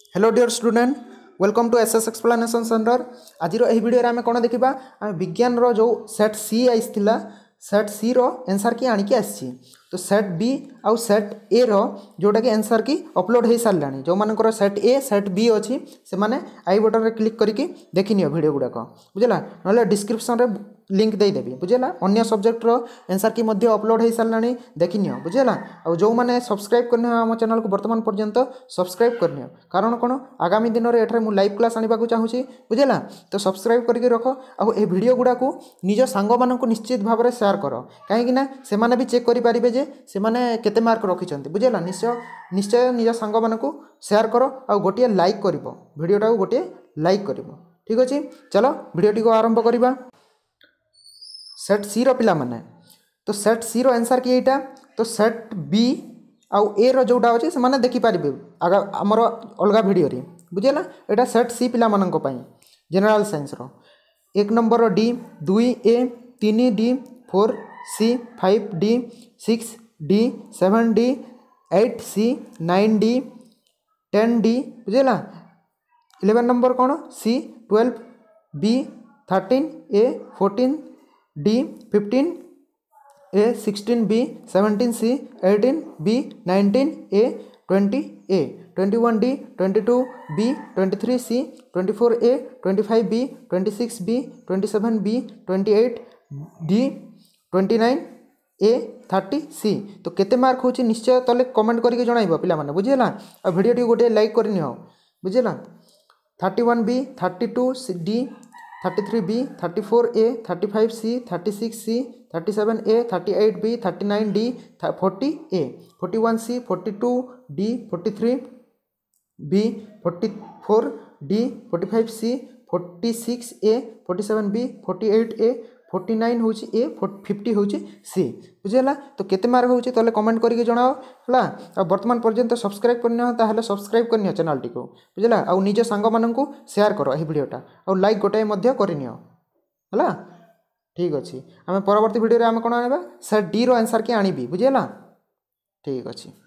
Hello dear student, welcome to SS explanation centre. आज video आम कौन देखा आम विज्ञान जो सेट सी आईला सेट सी आंसर की आणिकी आसी। तो सेट बी आउ सेट ए जोटा कि आंसर की अपलोड हो सारा जो मानकर सेट ए सेट बी अच्छी से मैंने आई बटन में क्लिक करके देखनी वीडियो गुड़ाक बुझला ना डिस्क्रिप्शन रे लिंक देदेवी बुझेगा। अन्य सब्जेक्टर आंसर की मध्य अपलोड हो सारा देखनी बुझेगा। और जो मैंने सब्सक्राइब करने आम चैनल को बर्तमान पर्यंत सब्सक्राइब करनी कारण कौन आगामी दिन में एठार लाइव क्लास आने को चाहूँगी बुझेगा। तो सब्सक्राइब करके रख आ वीडियो गुड़ाक निज सांग मान निश्चित भाव में शेयर कर कहीं से भी चेक करेंगे जे से केते मार्क रखिंट बुझेगा। निश्चय निश्चय निज सांग मान शेयर कर आ गोटे लाइक कर वीडियोटा गोटे लाइक कर। ठीक अच्छे, चलो वीडियोटी को आरंभ करवा। सेट सी पिला माने तो सेट सी आंसर कि यहाँ तो सेट बी आउ ए जोटा अच्छे से मैंने देखिपारे आगा आमर अलग वीडियो बुझेगा। यहाँ सेट सी पिला मानक पई जनरल साइंस एक number D 2 A 3 D 4 C 5 D 6 D 7 D 8 C 9 D 10 D बुझेगा। 11 नंबर कौन C 12 B 13 A 14 D 15 A 16 B 17 C 18 B 19 A 20 A 21 D 22 B 23 C 24 A 25 B 26 B 27 B 28 D 29 A 30 सी। तो केते mark हो निश्चय तले comment करके जणाइबो पिला माने बुझेला। आ वीडियो गोटे लाइक करनी हो बुझेला। 31 B 32 D 33 B 34 A 35 C 36 C 37 A 38 B 39 D 40 A 41 C 42 D 43 B 44 D 45 C 46 A 47 B 48 A 49 हूँ ए 50 हूँ सी बुझेगा। तो केते मार्क हो तले कमेंट करके जनाओ है। आ वर्तमान पर्यंत सब्सक्राइब करनी ताहले सब्सक्राइब करनी चैनल टी को बुझेगा। आ निज सांग मानू शेयर कर वीडियोटा आ लाइक गोटाए करनी है। ठीक अच्छे, आम परवर्ती वीडियो आम कौन आने सेट डी आंसर की आनी बुझेगा। ठीक अच्छे।